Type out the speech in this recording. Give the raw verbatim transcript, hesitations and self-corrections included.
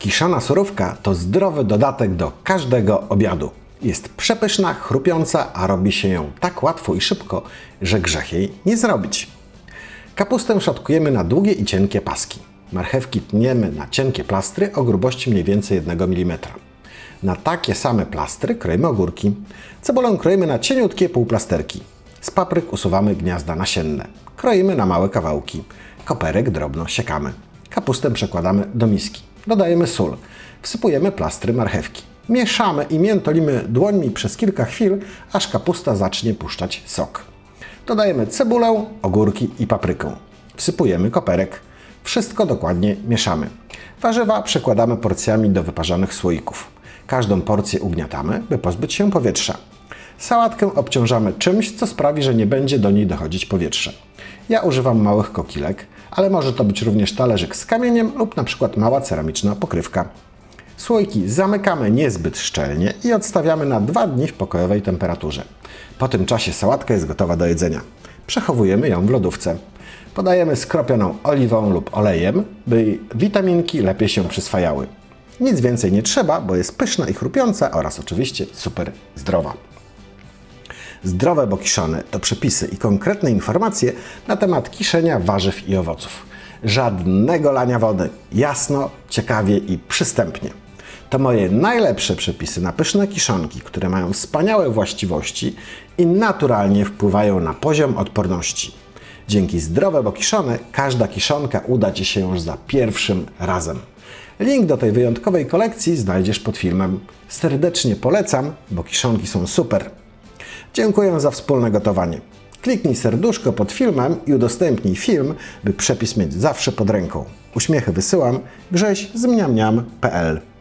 Kiszona surówka to zdrowy dodatek do każdego obiadu. Jest przepyszna, chrupiąca, a robi się ją tak łatwo i szybko, że grzech jej nie zrobić. Kapustę szatkujemy na długie i cienkie paski. Marchewki tniemy na cienkie plastry o grubości mniej więcej jednego milimetra. Na takie same plastry kroimy ogórki. Cebulę kroimy na cieniutkie półplasterki. Z papryk usuwamy gniazda nasienne. Kroimy na małe kawałki. Koperek drobno siekamy. Kapustę przekładamy do miski. Dodajemy sól. Wsypujemy plastry marchewki. Mieszamy i miętolimy dłońmi przez kilka chwil, aż kapusta zacznie puszczać sok. Dodajemy cebulę, ogórki i paprykę. Wsypujemy koperek. Wszystko dokładnie mieszamy. Warzywa przekładamy porcjami do wyparzonych słoików. Każdą porcję ugniatamy, by pozbyć się powietrza. Sałatkę obciążamy czymś, co sprawi, że nie będzie do niej dochodzić powietrze. Ja używam małych kokilek, ale może to być również talerzyk z kamieniem lub na przykład mała ceramiczna pokrywka. Słoiki zamykamy niezbyt szczelnie i odstawiamy na dwa dni w pokojowej temperaturze. Po tym czasie sałatka jest gotowa do jedzenia. Przechowujemy ją w lodówce. Podajemy skropioną oliwą lub olejem, by witaminki lepiej się przyswajały. Nic więcej nie trzeba, bo jest pyszna i chrupiąca oraz oczywiście super zdrowa. Zdrowe, bo kiszone to przepisy i konkretne informacje na temat kiszenia warzyw i owoców. Żadnego lania wody. Jasno, ciekawie i przystępnie. To moje najlepsze przepisy na pyszne kiszonki, które mają wspaniałe właściwości i naturalnie wpływają na poziom odporności. Dzięki Zdrowe, bo kiszone każda kiszonka uda Ci się już za pierwszym razem. Link do tej wyjątkowej kolekcji znajdziesz pod filmem. Serdecznie polecam, bo kiszonki są super. Dziękuję za wspólne gotowanie. Kliknij serduszko pod filmem i udostępnij film, by przepis mieć zawsze pod ręką. Uśmiechy wysyłam. Grześ z mniam mniam kropka p l